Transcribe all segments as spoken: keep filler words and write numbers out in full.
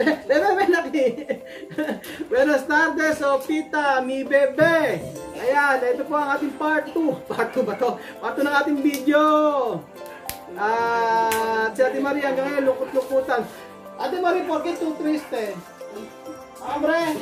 Bebe, Melaki. Buenas tardes, Sopita, mi bebe. Ayan, ito po ang ating part two. Part two ba to? Part two ng ating video. At si Ate Maria hanggang ngayon, lukot-lukutan. Ate Maria, ¿por qué tú triste? Hombre!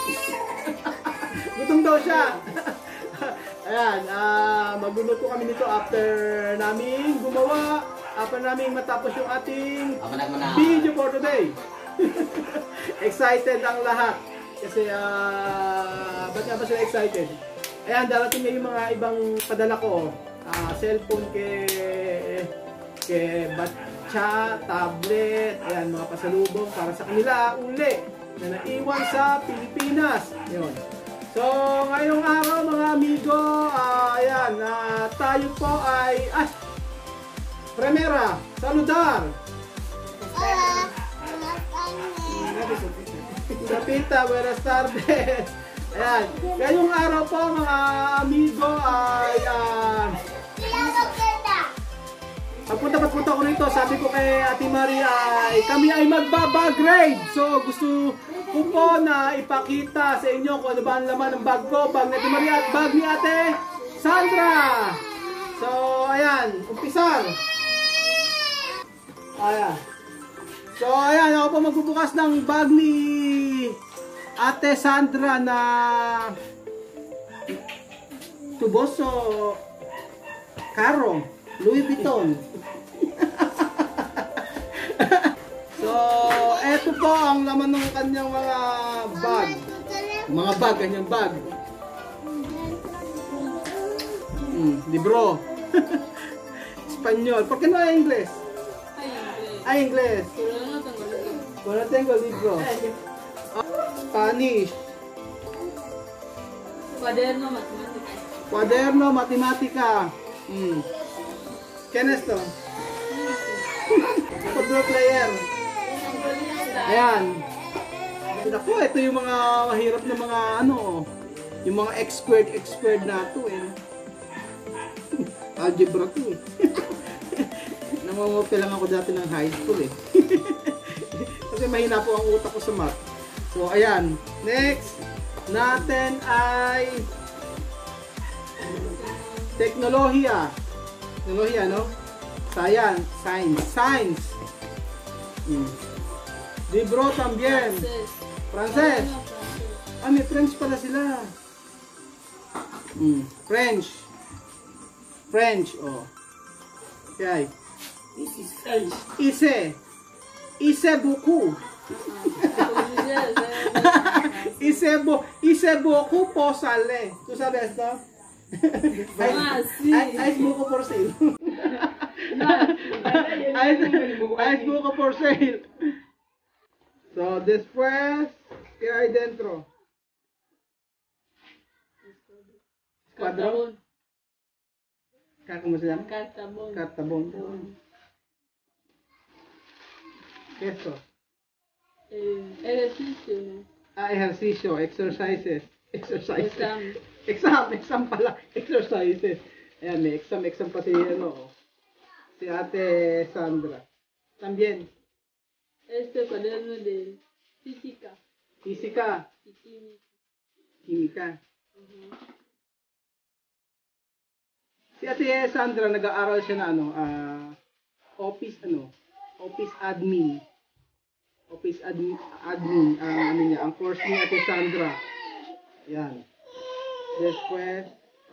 Gutom daw siya. Ayan, uh, magluluto kami nito after namin gumawa, after namin matapos yung ating video for today. Excited ang lahat. Kasi, uh, ba't nga ba sila excited? Ayan, darating na yung mga ibang padala ko. Uh, cellphone kay, kay batcha, tablet, ayan, mga pasalubong para sa kanila uli na naiwan sa Pilipinas. Yun. So, ngayong araw mga amigo, uh, ayan, uh, tayo po ay, ah, Primera, saludar! Hola, Sopita, buenas tardes! Ayan, ngayong araw po mga amigo ay, uh, pagpunta-punta ko rito, sabi ko kay Ate Maria ay kami ay magbaba-grade. So gusto ko po na ipakita sa inyo kung ano ba ang laman ng bag ko, bag ni Ate Maria at bag ni Ate Sandra. So ayan, umpisar. Ayan. So ayan, ako po magbubukas ng bag ni Ate Sandra na tuboso caro. Louis Vuitton. So, eto po ang laman ng kanyang mga bag. Mga bag, kanyang bag. Hmm, libro. Espanyol. ¿Por qué no hay inglés? Hay inglés. Bueno, tengo libro. Spanish. Cuaderno matemática. Cuaderno matematika. Hmm. ¿Quién es esto? Football player. Ayan. Naku, ito yung mga mahirap na mga ano, yung mga expert expert na ito eh. Algebra to eh. Namumupi lang ako dati ng high school eh. Kasi mahina po ang utak ko sa math. So ayan, next natin ay teknolohiya. Teknolohiya, no? Science, science, science. Hmm. Libro también. Frances. Ah, may French pala sila. Hmm. French. French, oh. Okay. This is French. Ise. Ise beaucoup. Ise bo, ise beaucoup po sale. ¿Tú sabes esto? Ah, sí. Ice buko for sale. Ice, ice buko for sale. So, después, ¿qué hay dentro? Escuadrón. ¿Cómo se llama? Cartabón. Cartabón. ¿Qué es esto? Eh, ejercicio, ¿no? Ah, ejercicio, exercises. Exercises. Exam. Exam, exam pala. Exercises. Ayan, may exam, exam pa si, ano, si Ate Sandra. También. Este cuaderno de física Física. y química. Química. Uh-huh. Si Ate Sandra, nag-aaral siya na, ano, ah, office, ano, office admin. Office admin, admin, ang ano niya, ang course ni Ate Sandra. Ayan. Después,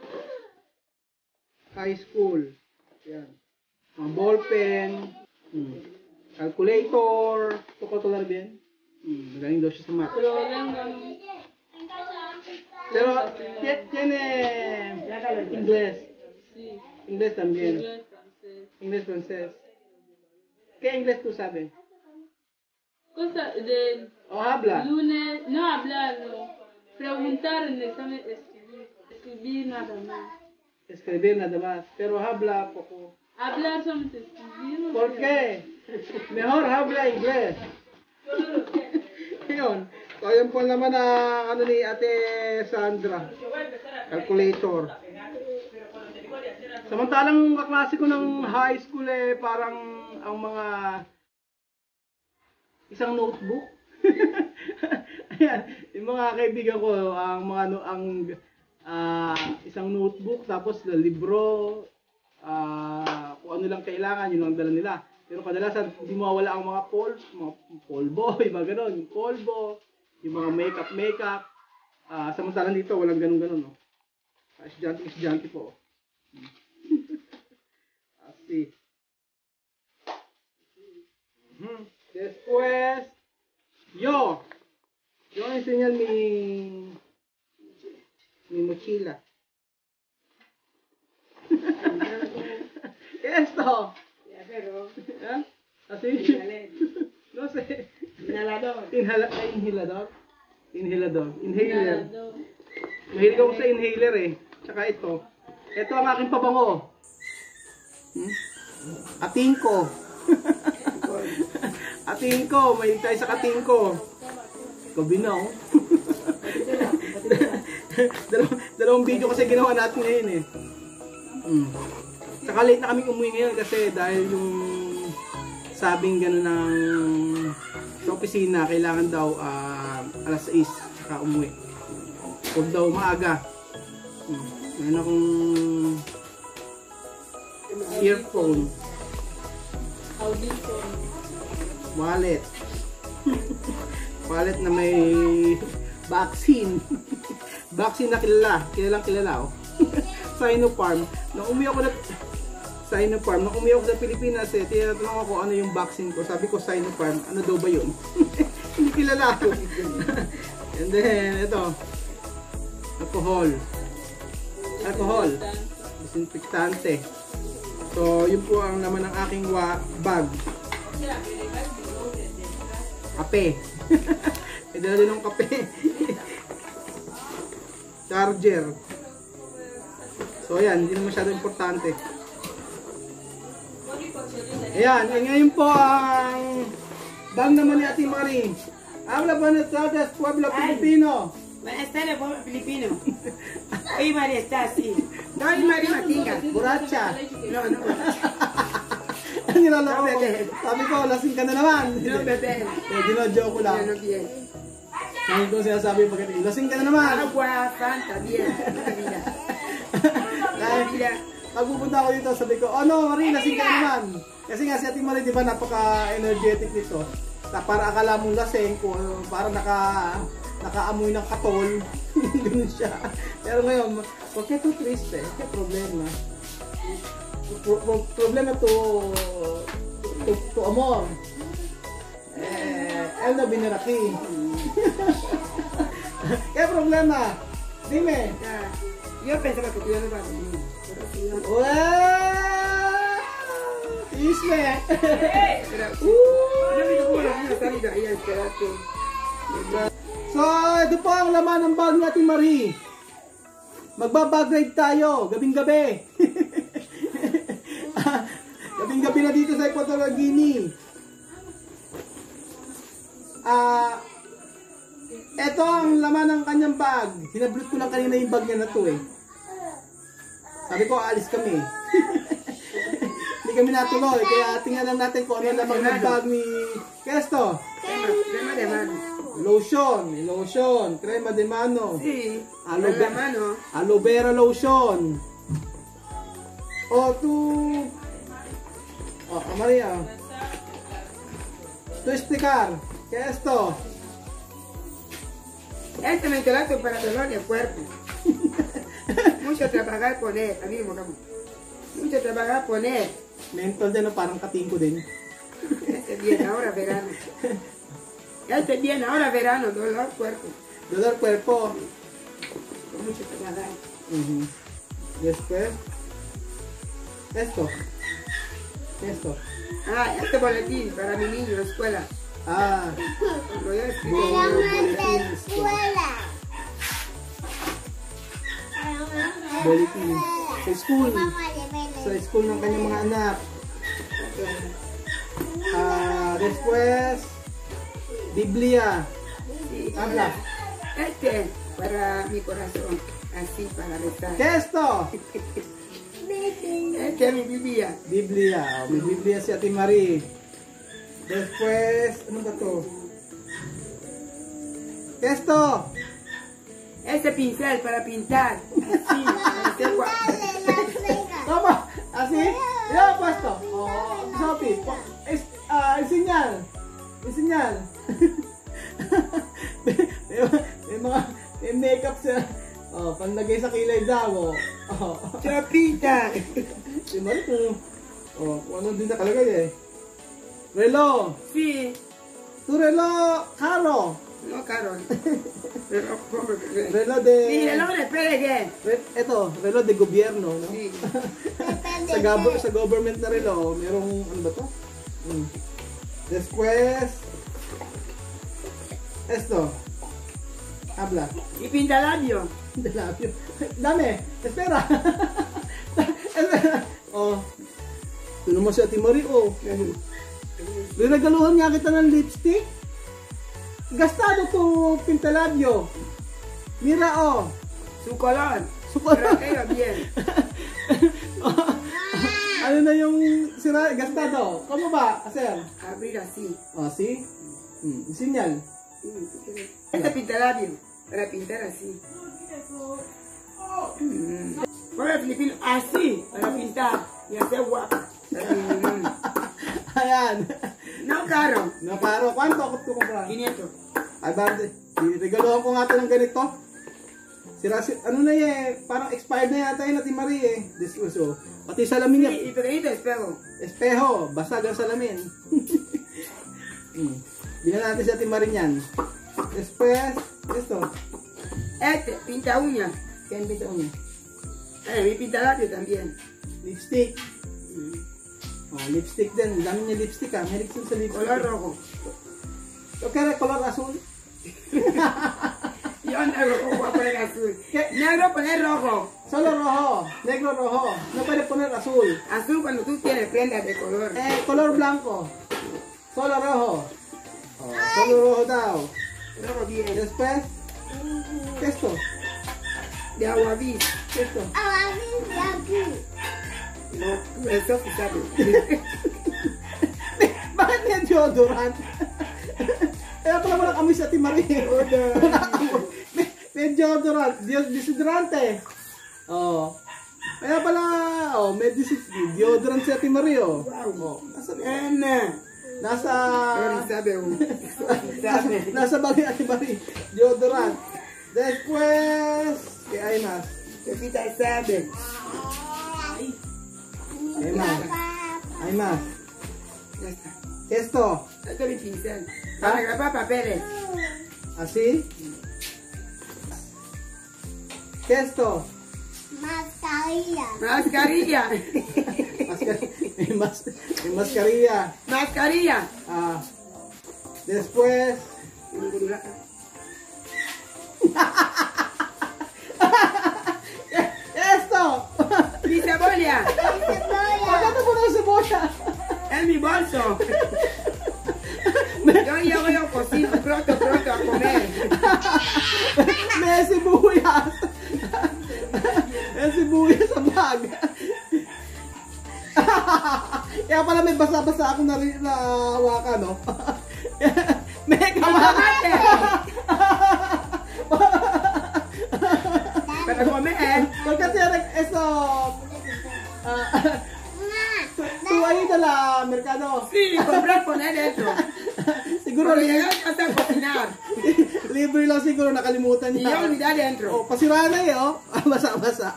high school. Ayan. Mga ballpen. Hmm. Calculator. Ito ko tulad din. Hmm. Magaling daw siya sa math. Pero walang um, Pero, tiene English. sí, English también. inglés, francés. English, francés. ¿Qué inglés tú sabes? Cosa de ¿O habla? lunes, no hablar, no. Preguntar en el examen, escribir, escribir nada más. Escribir nada más. Pero habla poco. Hablar solamente escribir. No ¿Por sé. qué? Mejor habla inglés. Yun. So, yun po naman ang ano ni Ate Sandra. Calculator. Samantalang kaklase ko ng high school eh, parang ang mga isang notebook. Ayan, yung mga kaibigan ko, ang mga ano, ang ah, isang notebook, tapos na libro, ah, kung ano lang kailangan, yun ang dala nila. Pero kadalasan, hindi mawawala ang mga pol, mga polvo, yung mga ganon, yung polvo, yung mga makeup, makeup. Ah, samantalang dito, walang ganon-ganon, no? Estudyante, estudyante po. Así. Hmm. Después, yo. Yo voy a enseñar mi, mi mochila. ¿Qué es esto? Ya, pero... ¿Eh? ¿Así? No sé. Inhalador. Inhala ay, inhalador? Inhalador. Inhaler. Inhalador. Mahilig ako sa inhaler eh. Tsaka ito. Ito ang aking pabango. Hmm? Atingko. Atingko. Mahilig tayo sa katingko. Kabinaw. dalawang, dalawang video kasi ginawa natin ngayon eh. Hmm. Tsaka late na kami umuwi ngayon kasi dahil yung sabing gano'n ng sa opisina, kailangan daw uh, alas sais saka umuwi. Huwag daw maaga. Hmm. Ngayon akong earphone. Audition. Wallet. Wallet na may vaccine. Vaccine na kilala. Kilalang kilala oh. Sinopharm. Nung umuwi ako na Sinopharm. Nung umuwi ako sa Pilipinas eh, tinatanong ako ano yung vaccine ko. Sabi ko Sinopharm. Ano daw ba yun? Hindi kilala ako. And then, ito. Alcohol. Alcohol. Disinfectante. So, yun po ang naman ng aking wa bag. Kape. May dala din ng kape. Charger. So, ayan. Hindi na masyado importante. Ayan. E ngayon po ang bag naman ni Ate Marie. Habla buenas tardes, pueblo Filipino. Buenas tardes, pueblo filipino. Oye, María está así. No, y María Matinga. Buracha. No, no. Ano nilalako ko? Sabi ko, lasing ka na naman. No, bebé. Eh, gino-joke ko lang. No, no, bien. Sabi ko sinasabi pagkat lasing ka na naman. Agua, Fanta, bien. Mira. Dahil, Mira. pag pupunta ako dito, sabi ko, oh no, Marie, lasing ka na naman. Kasi nga si Ate Marie, di ba, napaka-energetic nito. Na para akala mong lasing, kung para naka, nakaamoy ng katol. Ganun siya. Pero ngayon, wag kayo to triste. Kaya problema. Pro pro problema to, to, to amor. Eh, él no viene aquí. Kaya problema. Dime. Ah, yo pensaba que tú ya no ibas a venir. Pero sí, no. Wow! Isme. Pero sí. No vi cómo los niños están ahí a esperarte. So, ito po ang laman ng bag ni Ate Marie. Magbabag ride tayo, gabing-gabi. Gabing-gabi na dito sa Equatorial Guinea. Ah, ito ang laman ng kanyang bag. Hinablot ko lang kanina yung bag niya na to eh. Sabi ko, aalis kami. Hindi kami natuloy, kaya tingnan lang natin kung ano laman ng bag ni Kesto. Crema, crema de mano. Lotion, lotion, crema de mano. Sí, Aloe con la vera, mano. aloe vera lotion. O tu... Oh, María. Tu esticar. ¿Qué es esto? Este mentolato para dolor de cuerpo. Mucho trabajar poner, a mí me moca. Mucho trabajar poner. Mental din, no? Parang katingko din. Este bien, ahora verano. Este bien, ahora verano, dolor cuerpo. Dolor cuerpo. Con mucho trabajar. Uh-huh. Después. Esto. Esto. Ah, este boletín para mi niño de escuela. Ah. Lo ya escrito. Boletín. Sa school. Sa school ng kanyang mga anak. Ah, después. Biblia. Sí, Habla. este para mi corazón, así para rezar. ¿Qué es esto? Este es mi Biblia. Biblia. May Biblia si Ate Marie. Después, ano ba to? ¿Qué es esto? Ese pincel para pintar. Así, para hacer guapo. ¿Cómo? ¿Así? Ya, puesto. Oh, Sophie, po- es, ah, enseñar. Enseñar. may, may, may mga may makeup sa oh, panlagay sa kilay daw. Oh. Chapita. Si Mari kung oh, kung ano din nakalagay eh. Relo. Sí. Tu relo caro. No, Carol. Pero, Relo de sí, el hombre espere que. Re- Eto, relo de gobyerno, no? Sí. sa, gabo- sa government na relo, merong ano ba to? Mm. Después esto. Habla. Y pinta labio. De labio. Dame, espera. Espera. Oh. Ito naman si Ate Marie, oh. Rinagaluhan nga kita ng lipstick. Gastado to pintalabyo. Mira, oh. Su color. Su color. Pero queda bien. Ano na yung sira, gastado? Como ba, sir? Abrir así. Oh, see? Hmm, sinyal. Este pinta labio. Para pintar así. Mm. Para Filipino, así. Para pintar. Y hacer guapa. Mm. Ayan. No caro. No, paro. Kwanto ako ito kumpara? quinientos. Ay, barte. Regaluhan ko nga ito ng ganito. Sira, si, ano na eh, parang expired na yata yun Ate Marie eh. This was oh. Pati salamin niya. Sí, y pequeñito espejo. Espejo, basag ang salamin. hmm. Bilan natin si Ate Marie niyan. Después, esto. Este, pinta uña. Ken pinta uña. Eh, mi pinta labio también. Lipstick. Mm. Oh, lipstick din. Dami niya lipstick ah. Merik sa lipstick. Color rojo. Okay, color azul. Yo negro, ¿cómo voy a poner azul? ¿Qué? Negro, poner rojo. Solo rojo. Negro rojo. No puede poner azul. Azul cuando tú tienes prendas de color. Eh, color blanco. Solo rojo. Oh, solo rojo daw. Rojo bien. Después, ¿qué es esto? De agua bis. ¿Qué es esto? No, eso sí sabe. Bakit may deodorant? Kaya pala walang amoy si Ate Marie. may, may deodorant. Deo- Deodorante. Oh. Kaya pala, oh, may dis- deodorant si Ate Marie, oh. Oh. Nasa, Ana. nasa, Pero sabe uno. nasa, nasa bagay Ate Marie. Deodorant. Después, ¿qué hay más? Pepita sabe. Hay más. Hay más. Ya está. ¿Qué es esto? Esto es mi pincel. Para grapar papeles. ¿Así? ¿Qué es esto? Mascarilla. Mascarilla. Mascar- mas- mascarilla. Mascarilla. Ah, después, esto. Mi cebolla. ¿Por qué te pones cebolla? En mi bolso. Yo llego yo cocino pronto, pronto a comer. May sibuyas. May sibuyas sa bag. Kaya pala may basa-basa ako na rin na waka, no? May kamate. Para comer. Porque tienes eso. Ah, tú ahí de la mercado. Sí, comprar, poner dentro. Siguro Porque li llegar a casa a cocinar. libre lang siguro nakalimutan Y yo niya. olvidar dentro. Oh, pasira na eh, oh. Basa-basa.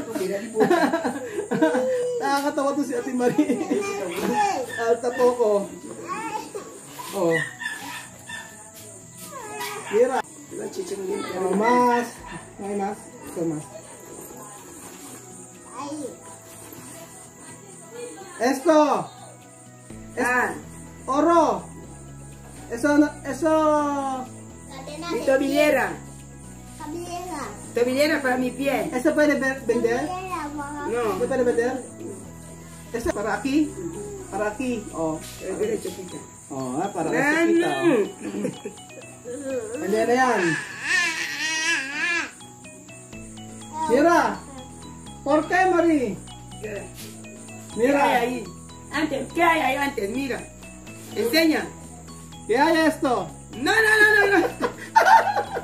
Nakakatawa to si Ate Marie. Alta po ko. Oh. Mira. Oh, mas. May mas. Ito mas. Esto. Ah, Oro. Eso, no- eso. mi tobillera. Cabellera. Tobillera para mi pie. Eso puede ver- vender. Cabellera, mamá. No, ¿No puede vender? Eso para aquí. Para aquí. Oh. es derecho, chiquita. Oh, ah, para Ah, chiquita. Oh. no. Hindi na yan. Mira. ¿Por qué, Marie? ¿Qué? Mira. ¿Qué hay ahí? Antes, ¿qué hay ahí antes? Mira. Enseña. ¿Qué hay esto? No, no, no, no, no.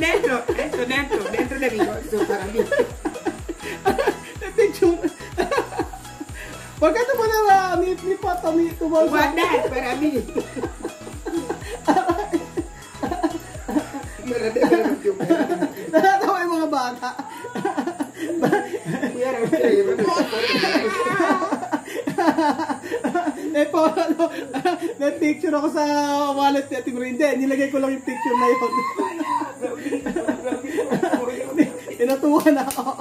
dentro, esto dentro, dentro de mi bolso para mí. Picture. ¿Por qué tú pones la, mi, mi foto, mi, tu bolsa? Guardar para mí. Natatawa yung mga bata. May po, ano, may picture ako sa wallet ni Ate Marie. Hindi, nilagay ko lang yung picture na yun. Tinatuwa na ako.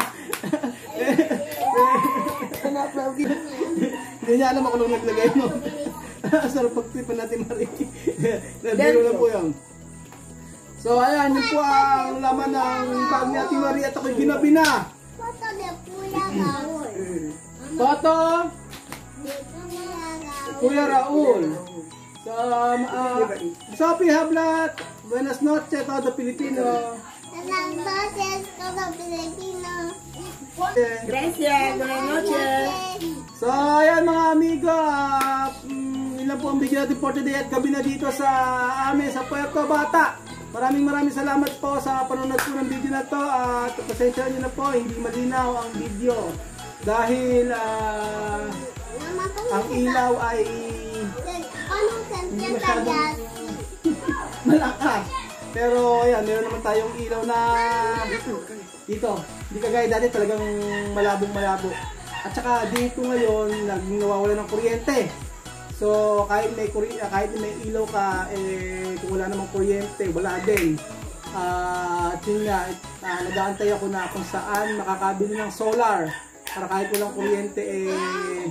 Hindi niya alam ako nung naglagay mo. Sarap pagtipan natin, Marie. Nabiro lang po yan. So ayan, yun po ang laman ng bag ni Ate Marie at ako'y ginabi na. Foto de Kuya Raul. Foto, De Kuya Raul. Kuya Raul. So, um, uh, Sophie Hablat, buenas noches, todo Pilipino. Buenas noches, todo Pilipino. Gracias, buenas noches. So ayan mga amigo, uh, mm, ilan po ang video natin for today at gabi na dito sa amin sa Puerto Bata. Maraming maraming salamat po sa panonood po ng video na to at uh, pasensya nyo na po, hindi malinaw ang video dahil uh, ang ilaw ay Anong sentyan Hindi masyadong- kaya? malakas. Pero ayan, meron naman tayong ilaw na dito. Hindi kagaya dati talagang malabong malabo. At saka dito ngayon, nag nawawala ng kuryente. So kahit may kury kahit may ilaw ka, eh, kung wala namang kuryente, wala din. Ah, uh, yun nga, uh, nag-aantay ako na kung saan makakabili ng solar para kahit walang kuryente, eh,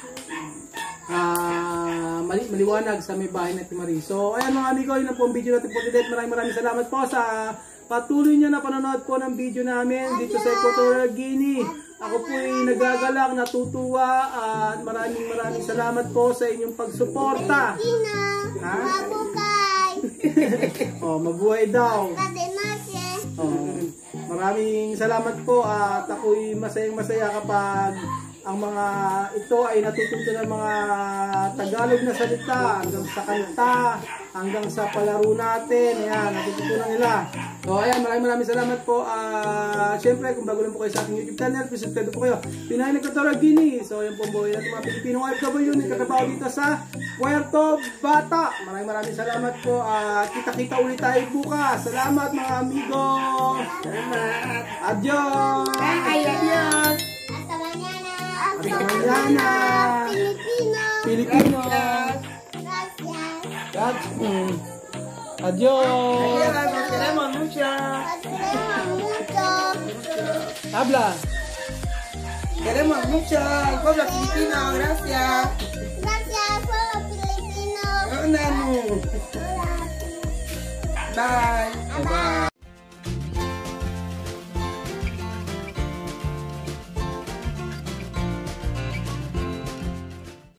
ah, mali maliwanag sa may bahay na Marie. So ayan mga amigo, yun ang po ang video natin po today. Maraming maraming salamat po sa patuloy nyo na panonood po ng video namin dito sa Equatorial Guinea. Ako po ay nagagalang, natutuwa at maraming maraming salamat po sa inyong pagsuporta. Pilipino. Ha? Mabukay. Oh, mabuhay daw. Buenas noches. Oh, maraming salamat po at ako'y masayang masaya kapag ang mga ito ay natututo ng mga Tagalog na salita hanggang sa kanta, hanggang sa palaro natin. Ayan, natututunan nila. So ayan, maraming maraming salamat po. Uh, Siyempre, kung bago lang po kayo sa ating YouTube channel, please subscribe po kayo. Pinay ng Equatorial Guinea. So ayan po ang buhay natin mga Pilipino O F W na nagkakatrabaho dito sa Puerto Bata. Maraming maraming salamat po. At uh, kita-kita ulit tayo bukas. Salamat mga amigo. Salamat. Adios. Ay, adios. Hasta mañana. Hasta mañana. Filipino. Pilipino. Gracias. That's mm. Adios. Adios, nos queremos mucho. Los queremos mucho. Habla. Queremos mucho al pueblo filipino, gracias. Gracias, pueblo filipino. Hola, Hola. bye.